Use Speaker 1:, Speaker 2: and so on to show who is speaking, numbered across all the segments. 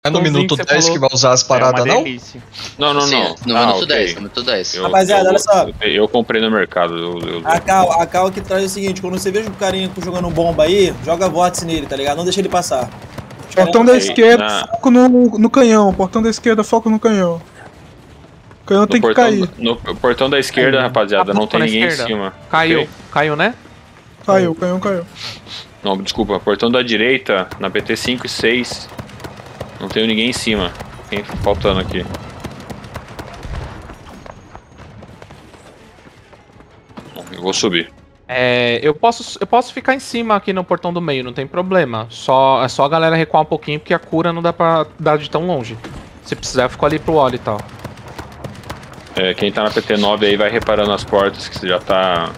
Speaker 1: É no minuto 10 que vai usar as paradas, não?
Speaker 2: delícia.
Speaker 3: Não, não,
Speaker 4: Sim,
Speaker 3: não.
Speaker 4: no minuto 10, no minuto 10.
Speaker 5: Rapaziada, olha só.
Speaker 3: Eu comprei no mercado.
Speaker 5: A Cal que traz o seguinte, quando você veja o carinha jogando bomba aí, joga vórtice nele, tá ligado? Não deixa ele passar.
Speaker 6: Portão da esquerda, foco no canhão. Portão da esquerda, foco no canhão. O canhão tem que cair.
Speaker 3: No portão da esquerda, rapaziada, não tem ninguém em cima.
Speaker 2: Caiu.
Speaker 3: Okay?
Speaker 2: Caiu, né?
Speaker 6: Caiu, o canhão caiu.
Speaker 3: Não, desculpa. Portão da direita, na PT 5 e 6. Não tenho ninguém em cima. Quem faltando aqui? Eu vou subir.
Speaker 2: Eu posso ficar em cima aqui no portão do meio, não tem problema. É só a galera recuar um pouquinho, porque a cura não dá pra dar de tão longe. Se precisar, eu fico ali pro óleo e tal.
Speaker 3: Quem tá na PT 9 aí vai reparando as portas, que você já tá...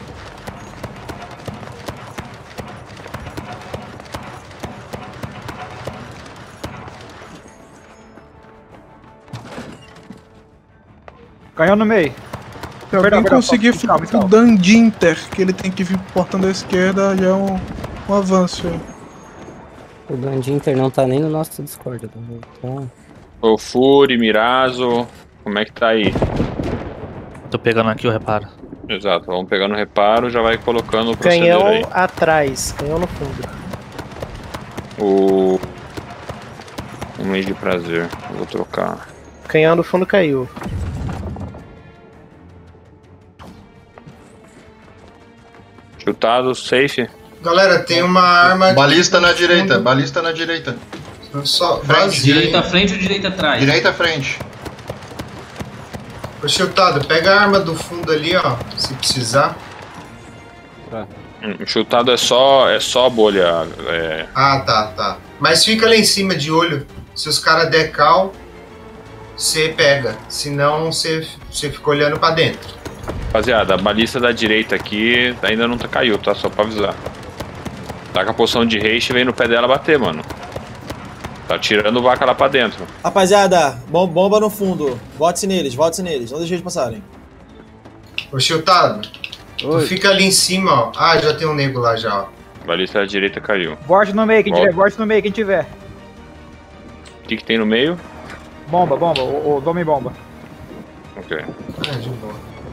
Speaker 7: Canhão no meio.
Speaker 6: Se alguém conseguir ficar pro Dandinter, que ele tem que vir pro portão da esquerda, já é um avanço aí.
Speaker 8: O Dandinter não tá nem no nosso Discord. Então...
Speaker 3: O Fury, Mirazo, como é que tá aí?
Speaker 9: Tô pegando aqui o reparo.
Speaker 3: Exato, vamos pegando o reparo, já vai colocando o proceder
Speaker 10: canhão
Speaker 3: aí.
Speaker 10: Atrás, canhão no fundo.
Speaker 3: Um mês de prazer, vou trocar.
Speaker 10: Canhão no fundo caiu.
Speaker 3: Chutado, safe.
Speaker 11: Galera, tem uma arma...
Speaker 12: Balista na direita, balista na direita.
Speaker 11: Só
Speaker 13: direita à frente ou direita atrás?
Speaker 12: Direita à frente.
Speaker 11: Ô, Chutado, pega a arma do fundo ali, ó, se precisar.
Speaker 3: Chutado é só bolha.
Speaker 11: Ah, tá. Mas fica lá em cima de olho. Se os caras der cal, você pega. Senão, você fica olhando pra dentro.
Speaker 3: Rapaziada, a balista da direita aqui ainda não caiu, tá? Só pra avisar. Tá com a poção de haste e vem no pé dela bater, mano. Tá tirando vaca lá pra dentro.
Speaker 5: Rapaziada, bomba no fundo. Vote-se neles, não deixe eles passarem.
Speaker 11: Ô, Chutado, tu fica ali em cima, ó. Ah, já tem um nego lá já, ó.
Speaker 3: Balista da direita caiu.
Speaker 7: Borte no meio, quem tiver.
Speaker 3: O que tem no meio?
Speaker 7: Bomba, o homem bomba.
Speaker 3: Ok.
Speaker 11: De boa.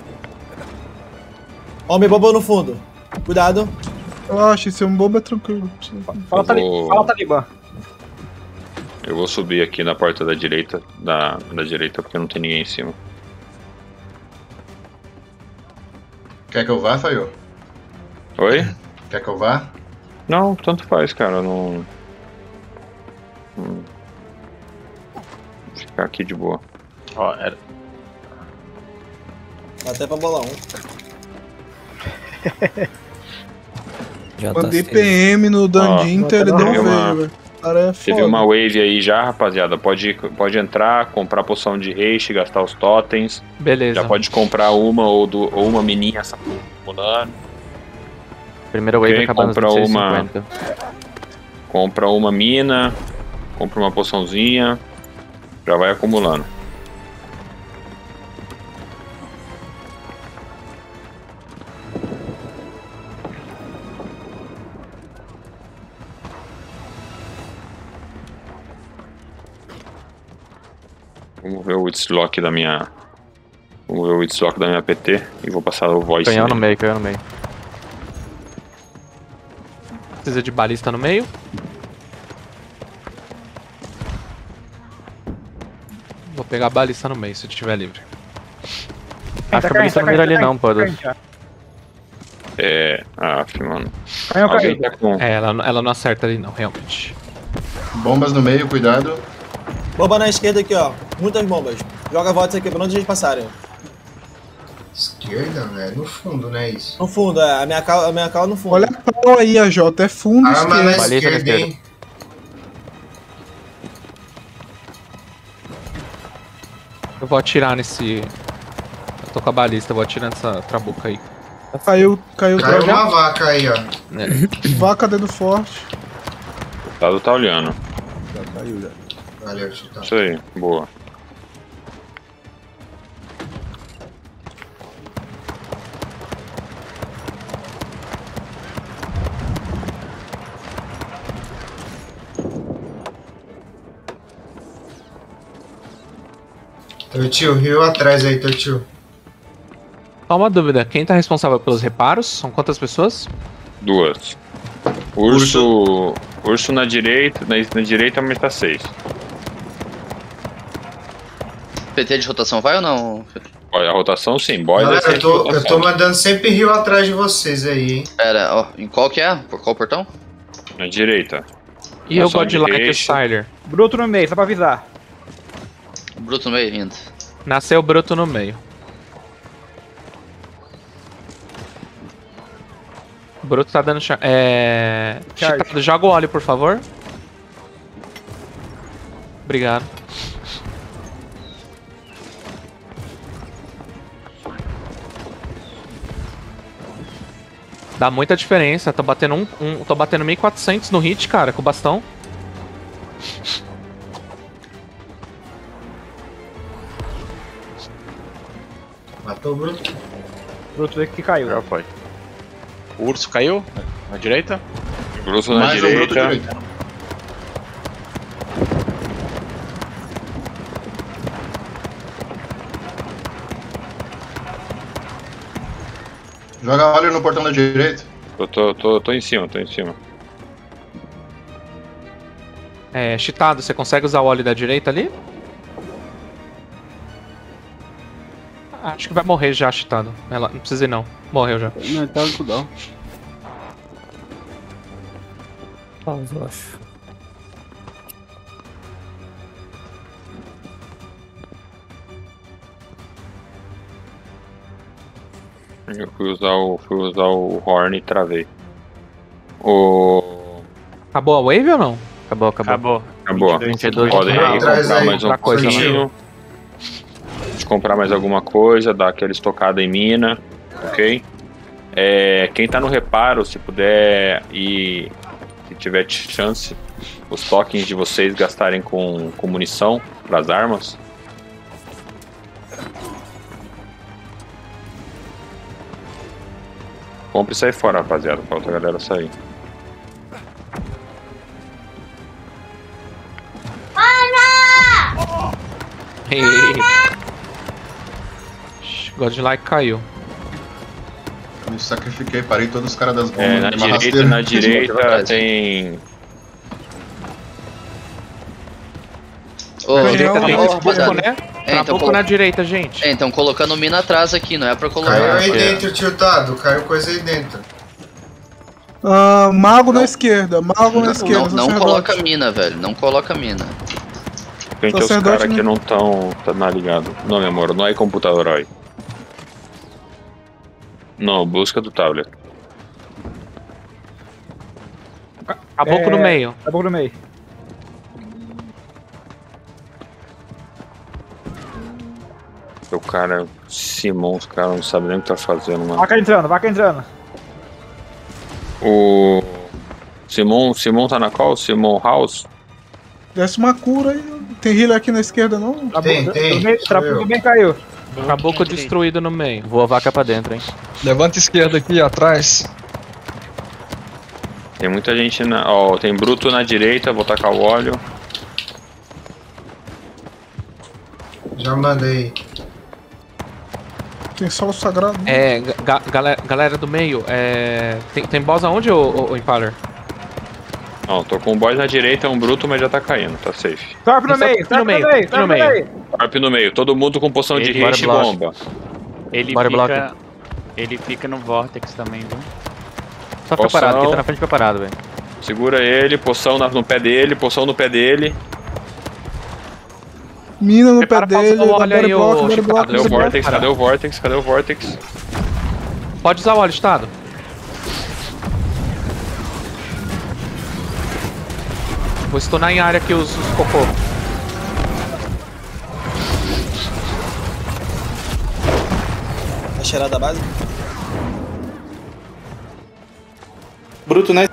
Speaker 5: Homem bomba no fundo. Cuidado.
Speaker 6: Relaxa, se é um bomba é tranquilo.
Speaker 7: Fala Talibã.
Speaker 3: Eu vou subir aqui na porta da direita, da direita, porque não tem ninguém em cima.
Speaker 12: Quer que eu vá, Faio?
Speaker 3: Oi?
Speaker 12: Quer que eu vá?
Speaker 3: Não, tanto faz, cara. Não... Vou ficar aqui de boa.
Speaker 9: Ó, era...
Speaker 5: Até pra bolar um.
Speaker 6: Mandei PM no Dandinter, ele não veio, velho.
Speaker 3: Teve uma wave aí já, rapaziada. Pode entrar, comprar poção de haste, gastar os totens.
Speaker 2: Beleza.
Speaker 3: Já pode comprar uma ou uma mininha acumulando.
Speaker 2: Primeira wave acabando
Speaker 3: compra uma mina, compra uma poçãozinha, já vai acumulando. Vamos ver o Witslock da minha... PT e vou passar o voice.
Speaker 2: Canhão no meio. Precisa de balista no meio. Vou pegar a balista no meio, se estiver livre. Acho que a balista não mira ali não, pô.
Speaker 3: Mano.
Speaker 7: Alguém
Speaker 3: tá com...
Speaker 2: ela não acerta ali não, realmente.
Speaker 12: Bombas no meio, cuidado.
Speaker 5: Bomba na esquerda aqui, ó. Muitas bombas. Joga votos aqui pra onde a gente passarem.
Speaker 11: Esquerda, né? No fundo, né? Isso.
Speaker 5: No fundo, a minha cal no fundo.
Speaker 6: Olha a cal aí, a Jota. É fundo
Speaker 11: arma
Speaker 6: esquerdo.
Speaker 11: na esquerda, hein?
Speaker 2: Eu vou atirar nesse... Eu tô com a balista, eu vou atirar nessa trabuca aí.
Speaker 6: Caiu
Speaker 11: uma vaca aí, ó.
Speaker 6: Vaca dedo forte.
Speaker 3: O Tado tá olhando.
Speaker 6: Já caiu, já.
Speaker 11: Valeu, Chutado.
Speaker 3: Isso aí, boa.
Speaker 11: Tortil, rio atrás aí, Tortil.
Speaker 2: Só uma dúvida, quem tá responsável pelos reparos? São quantas pessoas?
Speaker 3: 2. Urso na direita, na direita, mas tá 6.
Speaker 4: PT de rotação vai ou não?
Speaker 3: Olha, a rotação sim, boy.
Speaker 11: Galera, eu tô mandando sempre rio atrás de vocês aí, hein.
Speaker 4: Pera, ó, em qual que é? Por qual portão?
Speaker 3: Na direita.
Speaker 2: E o Godlike e o Styler?
Speaker 7: Bruto no meio, só pra avisar.
Speaker 4: Bruto no meio ainda.
Speaker 2: Nasceu Bruto no meio. Bruto tá dando Chitado, joga o óleo, por favor. Obrigado. Dá muita diferença. Tô batendo tô batendo 1400 no hit, cara, com o bastão.
Speaker 11: Matou o Bruto.
Speaker 7: Bruto que caiu.
Speaker 9: Já foi. O urso caiu? Na direita?
Speaker 3: Urso na direita.
Speaker 12: Joga óleo no portão da direita.
Speaker 3: Tô em cima,
Speaker 2: Chitado, você consegue usar o óleo da direita ali? Acho que vai morrer já, Chitado. Não precisa ir não. Morreu já.
Speaker 14: Não, tá no cooldown.
Speaker 8: Pausa, eu acho.
Speaker 3: Eu fui usar o Horn e travei.
Speaker 2: Acabou a wave ou não?
Speaker 9: Acabou.
Speaker 3: 22. Podem comprar mais uma coisa. Comprar mais alguma coisa, dar aquela estocada em mina, ok? Quem tá no reparo, se puder e se tiver chance, os tokens de vocês gastarem com munição para as armas. Compre e sai fora, rapaziada, pra outra galera sair.
Speaker 2: Godlike caiu.
Speaker 12: Me sacrifiquei, parei todos os caras das bombas.
Speaker 3: Na direita tem...
Speaker 2: Na direita tem Trabuco, né? Trabuco na direita, gente.
Speaker 4: Então colocando mina atrás aqui, não é pra colocar...
Speaker 11: Caiu aí dentro, tiltado. Caiu coisa aí dentro.
Speaker 6: Mago na esquerda, mago na esquerda.
Speaker 4: Não coloca mina, velho. Não coloca mina.
Speaker 3: Gente, os caras que não estão ligado. Não, meu amor, não é computador aí. Não, busca do tablet.
Speaker 2: Caboclo no meio.
Speaker 7: Caboclo no meio.
Speaker 3: O cara, Simon, os caras não sabem nem o que tá fazendo, mano.
Speaker 7: Vaca entrando.
Speaker 3: O Simon tá na qual? Simon House?
Speaker 6: Desce uma cura aí. Tem healer aqui na esquerda, não?
Speaker 11: Tem.
Speaker 7: Trabuco bem caiu.
Speaker 2: Caboclo destruído no meio.
Speaker 9: Voa a vaca pra dentro, hein?
Speaker 1: Levanta esquerda aqui atrás.
Speaker 3: Tem muita gente na... Ó, tem Bruto na direita, vou tacar o óleo.
Speaker 11: Já mandei.
Speaker 6: Tem solo sagrado.
Speaker 2: Galera do meio, tem boss aonde, ô Impaler?
Speaker 3: Não, tô com um boss na direita, um Bruto, mas já tá caindo, tá safe.
Speaker 7: Torp no meio.
Speaker 3: Torp no meio, todo mundo com poção de haste e bomba.
Speaker 9: Ele fica no Vortex também, viu? Só fica parado, aqui tá na frente preparado, velho.
Speaker 3: Segura ele, poção no pé dele, poção no pé dele.
Speaker 6: Mina no pé dele,
Speaker 2: cadê
Speaker 3: o Vortex? Cadê o Vortex?
Speaker 2: Pode usar o óleo, Estado. Vou stunar em área aqui os cocô.
Speaker 5: Tá cheirada a base? Bruto, né?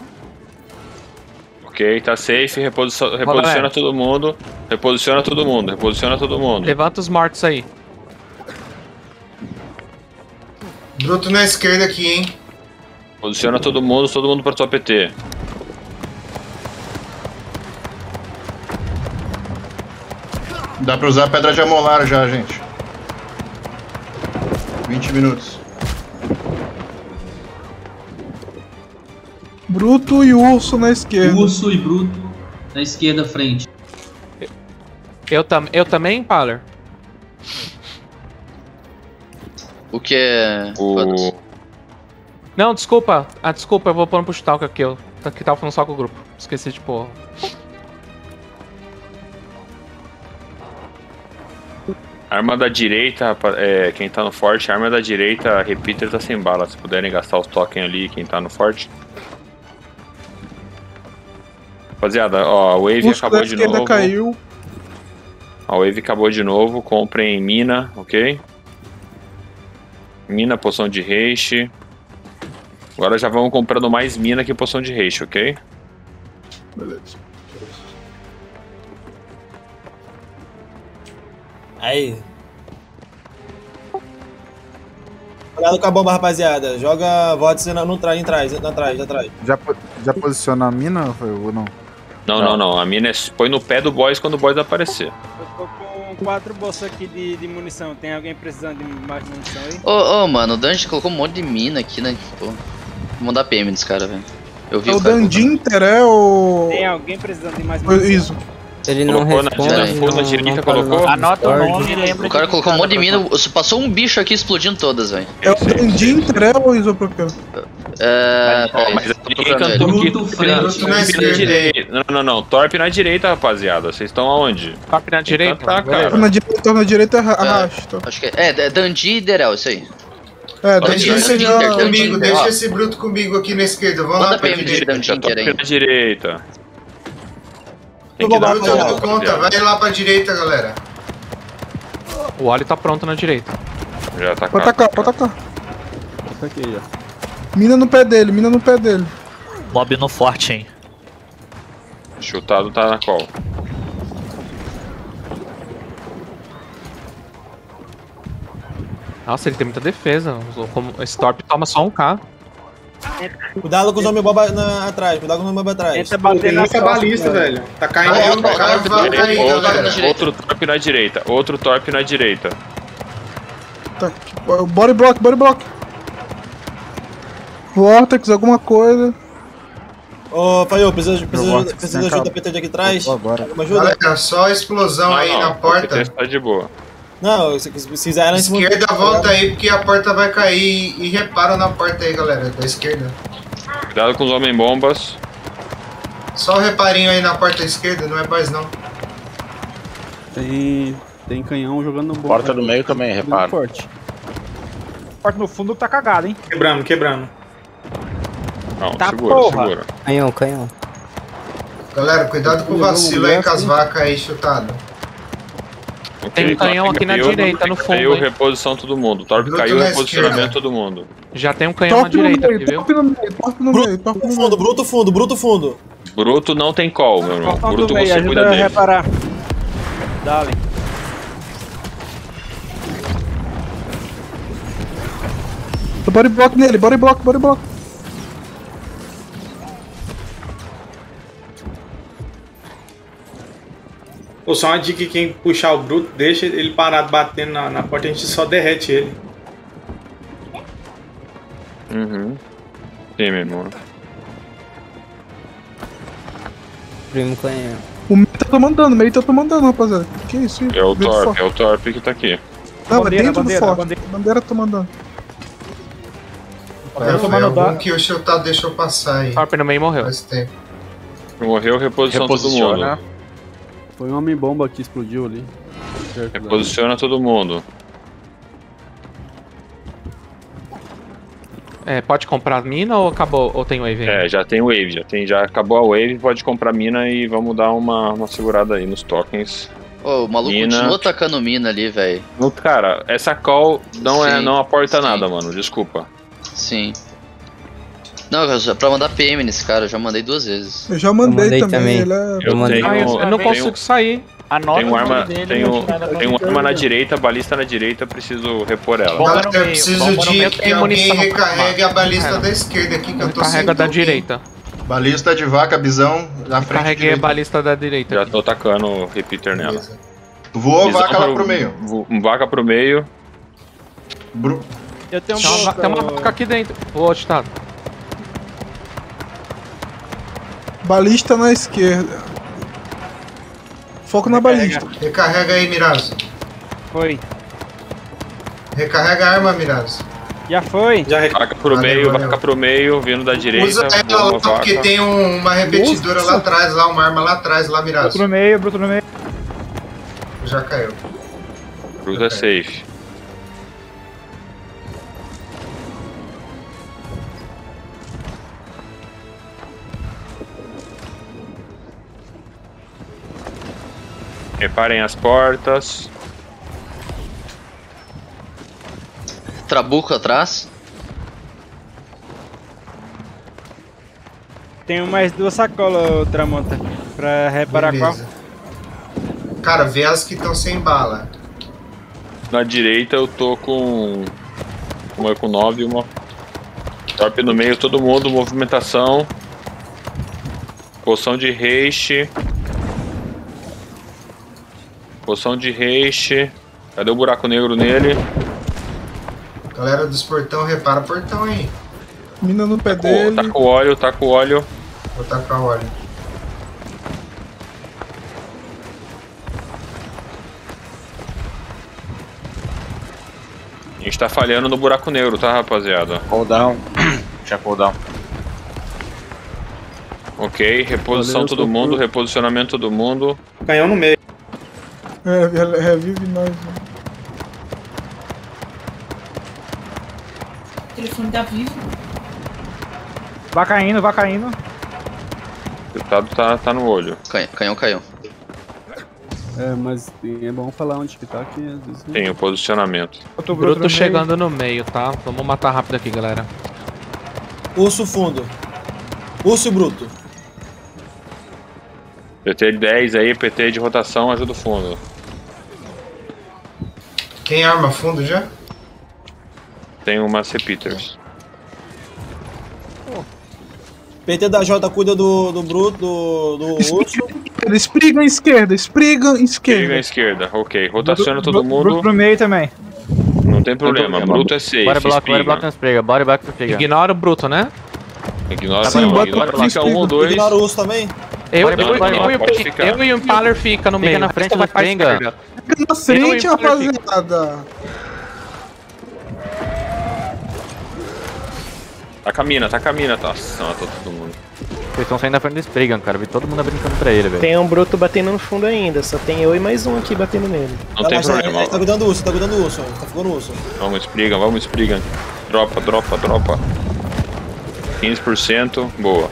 Speaker 3: Ok, tá safe, reposiciona todo mundo. Reposiciona todo mundo.
Speaker 2: Levanta os mortos aí.
Speaker 11: Bruto na esquerda aqui, hein?
Speaker 3: Posiciona todo mundo pra sua PT.
Speaker 12: Dá pra usar pedra de amolar já, gente. 20 minutos.
Speaker 6: Bruto e urso na esquerda.
Speaker 13: Urso e bruto na esquerda frente.
Speaker 2: Eu também, Paler?
Speaker 4: O que é. Foda-se.
Speaker 2: Não, desculpa. Desculpa, eu vou pôr no push talk aqui. Eu aqui tava falando só com o grupo. Esqueci de pôr.
Speaker 3: Arma da direita, quem tá no forte, arma da direita, repeater tá sem bala. Se puderem gastar os tokens ali, quem tá no forte. Rapaziada, ó, a Wave acabou de novo.
Speaker 6: Caiu.
Speaker 3: A Wave acabou de novo, comprem mina, ok? Mina, poção de haste. Agora já vamos comprando mais mina que poção de haste, ok?
Speaker 6: Beleza.
Speaker 5: Aí. Cuidado com a bomba, rapaziada. Joga vórtice atrás.
Speaker 14: Já posicionou a mina ou não?
Speaker 3: Não. A mina põe no pé do boss quando o boss aparecer.
Speaker 7: Eu tô com 4 bolsas aqui de munição. Tem alguém precisando de mais munição aí?
Speaker 4: Ô, mano, o Dungeon colocou um monte de mina aqui, né? Pô, vou mandar PM nesse cara, velho. Eu vi
Speaker 6: o Dandinter é o...
Speaker 7: Tem alguém precisando de mais munição?
Speaker 6: Isso.
Speaker 8: Ele não responde.
Speaker 3: Na direita colocou?
Speaker 9: Anota o nome e lembra.
Speaker 4: O cara colocou um monte de mina. Passou um bicho aqui explodindo todas, velho.
Speaker 6: É o Dandinter é o Isopropel?
Speaker 3: Mas ninguém cantou aqui. Não. Torp na direita, rapaziada. Vocês estão aonde?
Speaker 2: Torp na direita?
Speaker 3: Tá, cara.
Speaker 6: Na direita é arrasta.
Speaker 4: Acho que é Dandi e Derel, isso aí.
Speaker 11: Comigo, deixa esse bruto comigo aqui na esquerda. Vamos lá pra direita.
Speaker 3: Torp na direita.
Speaker 11: Tem que dar tudo conta, vai lá pra direita, galera.
Speaker 2: O óleo tá pronto na direita.
Speaker 3: Já tá
Speaker 6: pode atacar.
Speaker 15: Tá aqui já.
Speaker 6: Mina no pé dele.
Speaker 9: Mob no forte, hein.
Speaker 3: Chutado tá na call.
Speaker 2: Nossa, ele tem muita defesa. Esse Torp toma só 1k.
Speaker 5: Cuidado com os homens boba atrás.
Speaker 7: Tem
Speaker 11: muita balista, velho. Tá caindo.
Speaker 3: Outro Torp na direita.
Speaker 6: Tá. Body block. Vortex, alguma coisa.
Speaker 5: Ô, Faio, precisa de ajuda PT aqui atrás? Alguma ajuda?
Speaker 11: Galera, só explosão aí na porta.
Speaker 3: Tá de boa.
Speaker 5: Não, se quiser...
Speaker 11: Esquerda, volta aí, porque a porta vai cair. E repara na porta aí, galera, da esquerda.
Speaker 3: Cuidado com os homem-bombas.
Speaker 11: Só um reparinho aí na porta esquerda, não é mais não.
Speaker 15: Tem canhão jogando bomba.
Speaker 9: Porta do meio também, repara.
Speaker 7: Porta no fundo tá cagado, hein?
Speaker 11: Quebrando.
Speaker 3: Não,
Speaker 7: tá
Speaker 3: segura.
Speaker 8: Canhão.
Speaker 11: Galera, cuidado com o vacilo aí com as vacas aí chutadas.
Speaker 2: Tem um canhão aqui na direita, no fundo.
Speaker 3: Caiu, reposição todo mundo. Torp caiu, reposicionamento todo mundo.
Speaker 2: Já tem um canhão na direita aqui, viu?
Speaker 5: Bruto fundo.
Speaker 3: Bruto não tem call, meu irmão. Bruto você cuida dele.
Speaker 7: Reparar. Dale.
Speaker 6: Body block nele, body block.
Speaker 16: Pô, só uma dica: quem puxar o bruto, deixa ele parado batendo na porta, a gente só derrete ele.
Speaker 3: Sim, meu irmão.
Speaker 8: Primo canhão.
Speaker 6: O meio tá tomando dano, rapaziada. Que isso?
Speaker 3: É o Torp que tá aqui.
Speaker 6: Não, é dentro do forte. Bandeira tomando dano.
Speaker 11: É bom que o chutado deixou passar aí.
Speaker 2: Torp no meio morreu.
Speaker 11: Faz tempo.
Speaker 3: Morreu, reposição todo mundo.
Speaker 15: Foi um homem-bomba que explodiu ali.
Speaker 3: Reposiciona todo mundo.
Speaker 2: Pode comprar mina ou acabou? Ou tem wave aí?
Speaker 3: Já tem wave, já acabou a wave, pode comprar mina e vamos dar uma segurada aí nos tokens.
Speaker 4: Ô, o maluco continua atacando mina ali, velho.
Speaker 3: Cara, essa call não aporta nada, mano, desculpa.
Speaker 4: Sim. Não, é pra mandar PM nesse cara, eu já mandei 2 vezes.
Speaker 6: Eu já mandei também.
Speaker 2: Eu não consigo sair.
Speaker 3: Tem um arma na direita, balista na direita, preciso repor ela.
Speaker 11: Eu preciso de que alguém recarregue a balista da esquerda aqui, que eu tô sem
Speaker 2: Carrega da direita.
Speaker 12: Balista de vaca, bisão, na frente.
Speaker 2: Carreguei a balista da direita.
Speaker 3: Já tô tacando o repeater nela.
Speaker 12: Voa vaca lá pro meio.
Speaker 3: Vaca pro meio.
Speaker 7: Eu tenho
Speaker 2: tem uma vaca aqui dentro. Ô, Titado.
Speaker 6: Balista na esquerda. Foco na balista.
Speaker 11: Recarrega aí, Mirazo.
Speaker 7: Foi.
Speaker 11: Recarrega a arma, Mirazo.
Speaker 7: Já foi.
Speaker 3: Vaca pro meio, vindo da direita.
Speaker 11: Usa ela lá, porque tem uma repetidora lá atrás, lá, uma arma lá atrás, lá, Mirazo.
Speaker 7: Bruto no meio.
Speaker 11: Já caiu.
Speaker 3: Bruto é safe. Reparem as portas.
Speaker 4: Trabuco atrás.
Speaker 7: Tenho mais 2 sacolas, Tramonta, pra reparar
Speaker 11: Beleza. Cara, vê as que estão sem bala.
Speaker 3: Na direita eu tô com... Uma com 9 e uma... Torpe no meio, todo mundo, movimentação. Poção de haste. Poção de haste. Cadê o buraco negro nele?
Speaker 11: Galera dos portão, repara o portão aí.
Speaker 6: Mina no pé dele.
Speaker 3: Tá com óleo, tá com óleo.
Speaker 11: Vou tacar o óleo.
Speaker 3: A gente tá falhando no buraco negro, tá, rapaziada?
Speaker 17: Cooldown. Tinha cooldown.
Speaker 3: Ok, reposição todo mundo, reposicionamento todo mundo.
Speaker 16: Canhão no meio.
Speaker 6: Revive nós.
Speaker 18: O telefone tá vivo.
Speaker 7: Vai caindo.
Speaker 3: O resultado tá no olho.
Speaker 4: Canhão caiu.
Speaker 15: Mas é bom falar onde que tá aqui, às vezes.
Speaker 3: Tem o posicionamento.
Speaker 2: Bruto chegando no meio, tá? Vamos matar rápido aqui, galera.
Speaker 5: Urso fundo. Urso e bruto.
Speaker 3: PT de 10 aí, PT de rotação, ajuda o fundo.
Speaker 11: Quem arma fundo já?
Speaker 3: Tem uma C-Peters.
Speaker 5: PT da J cuida do bruto, do urso.
Speaker 6: Espriga à esquerda, espriga à
Speaker 3: Espriga à esquerda, ok. Rotaciona todo mundo.
Speaker 7: Bruto pro meio também.
Speaker 3: Não tem problema, bruto é safe.
Speaker 9: Body block não esprega, body block não esprega.
Speaker 2: Ignora o bruto, né?
Speaker 3: Ignora
Speaker 2: Fica
Speaker 3: 1 ou 2.
Speaker 5: Ignora o urso também.
Speaker 2: Eu e o Impaler fica no meio.
Speaker 9: Fica na frente do Sprenga.
Speaker 6: Fica na frente, rapaziada.
Speaker 3: Tá caminha, tá. Nossa, matou todo mundo.
Speaker 9: Vocês estão saindo da frente do Spriggan, cara. Vi todo mundo brincando pra ele, velho.
Speaker 10: Tem um bruto batendo no fundo ainda, só tem eu e mais um aqui batendo nele.
Speaker 3: Não tem problema.
Speaker 5: Tá cuidando do urso, tá ficando urso.
Speaker 3: Vamos, Spriggan. Dropa. 15%, boa.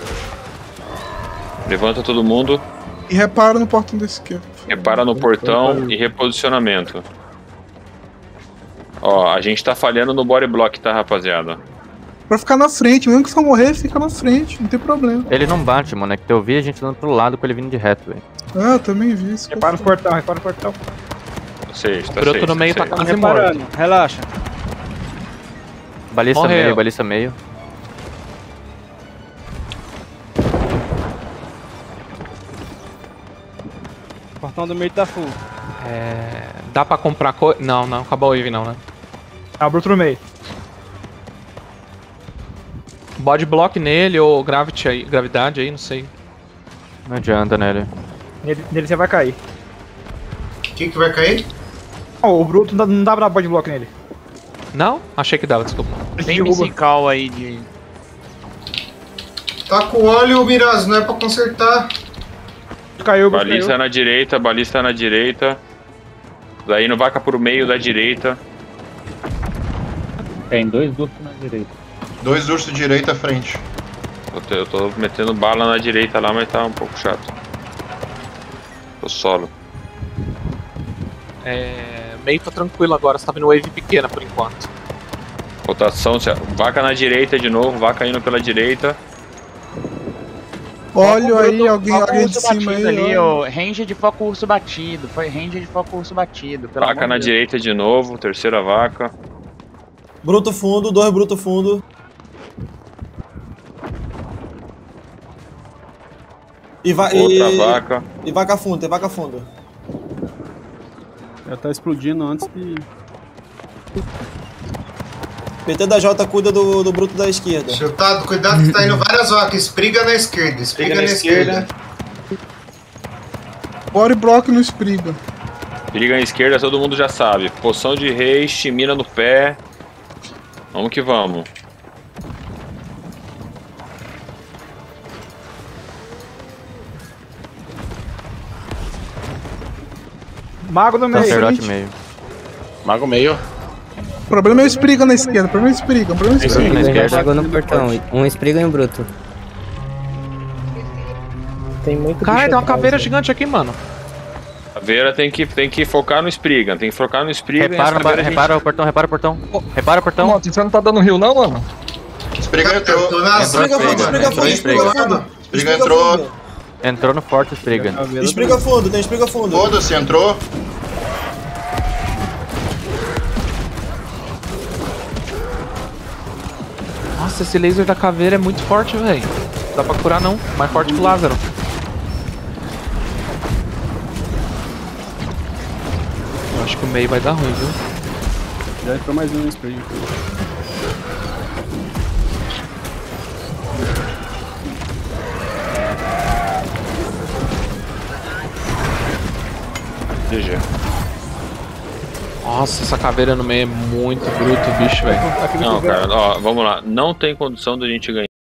Speaker 3: Levanta todo mundo.
Speaker 6: E repara no portão da esquerda.
Speaker 3: Repara no portão e reposicionamento. Ó, a gente tá falhando no body block, tá, rapaziada?
Speaker 6: Pra ficar na frente, mesmo que for morrer, fica na frente, não tem problema.
Speaker 9: Ele não bate, mano, é que eu vi a gente andando pro lado com ele vindo de reto, velho.
Speaker 6: Ah, eu também vi isso.
Speaker 7: Repara no portão.
Speaker 3: Tá safe.
Speaker 2: O broto no meio tá quase morto.
Speaker 7: Relaxa.
Speaker 9: Balista meio.
Speaker 7: O portão do meio tá full.
Speaker 2: Dá pra comprar coisa? Não, acabou o wave não, né?
Speaker 7: Ah, o bruto no meio.
Speaker 2: Body block nele ou gravidade aí, não sei.
Speaker 9: Não adianta nele.
Speaker 7: Nele você vai cair.
Speaker 11: Quem que vai cair?
Speaker 7: O bruto não dá pra dar body block nele.
Speaker 2: Não? Achei que dava, desculpa.
Speaker 17: Tem musical aí de...
Speaker 11: Tá com óleo, Miraz, não é pra consertar.
Speaker 7: Caiu,
Speaker 3: balista na direita. Daí no vaca pro meio da direita.
Speaker 15: Tem 2 ursos na direita.
Speaker 12: 2 ursos direita à frente.
Speaker 3: Eu tô metendo bala na direita lá, mas tá um pouco chato. Tô solo.
Speaker 2: Meio tá tranquilo agora, você tá vendo wave pequena por enquanto.
Speaker 3: Rotação, vaca na direita de novo, vaca indo pela direita.
Speaker 6: Olha aí, alguém de cima aí.
Speaker 17: Ali, ó. Range de foco urso batido. Foi range de foco urso batido.
Speaker 3: Vaca na direita de novo, terceira vaca.
Speaker 5: Bruto fundo, 2 bruto fundo.
Speaker 3: Outra vaca.
Speaker 5: E vaca fundo, tem vaca fundo.
Speaker 15: Já tá explodindo antes de...
Speaker 5: PT da J cuida do bruto da esquerda.
Speaker 11: Chutado, cuidado que tá indo várias vacas. Espriga na esquerda, espriga na esquerda.
Speaker 6: Bora e Brock no Espriga.
Speaker 3: Briga à esquerda, todo mundo já sabe. Poção de rei, estimina no pé. Vamos que vamos.
Speaker 15: Mago no meio.
Speaker 9: Sacerdote meio.
Speaker 18: Mago meio.
Speaker 6: O problema é o Espriga na esquerda. O problema é o Espriga. O problema é o Espriga.
Speaker 9: Na esquerda.
Speaker 8: Chegou no portão. Um Espriga e um Bruto.
Speaker 10: Tem muito
Speaker 2: Caralho,
Speaker 10: bicho
Speaker 2: tem uma
Speaker 10: atrás,
Speaker 2: caveira
Speaker 10: né?
Speaker 2: gigante aqui, mano.
Speaker 3: A Vera tem que focar no Spriggan. Tem que focar no Spriggan.
Speaker 9: Repara o portão, repara o portão. Repara o portão.
Speaker 1: Moto, você não tá dando rio não, mano?
Speaker 12: Espriga entrou.
Speaker 5: Espriga fundo.
Speaker 12: Espriga entrou.
Speaker 9: Entrou no forte o Spriggan.
Speaker 5: Espriga fundo, tem espriga fundo.
Speaker 12: Foda-se, entrou.
Speaker 2: Nossa, esse laser da caveira é muito forte, velho. Dá pra curar não, mais forte que o Lázaro. Eu acho que o meio vai dar ruim, viu?
Speaker 15: Já entrou mais um spray.
Speaker 3: GG.
Speaker 2: Nossa, essa caveira no meio é muito bruto, bicho, velho.
Speaker 3: Não, cara, ó, vamos lá. Não tem condição da gente ganhar.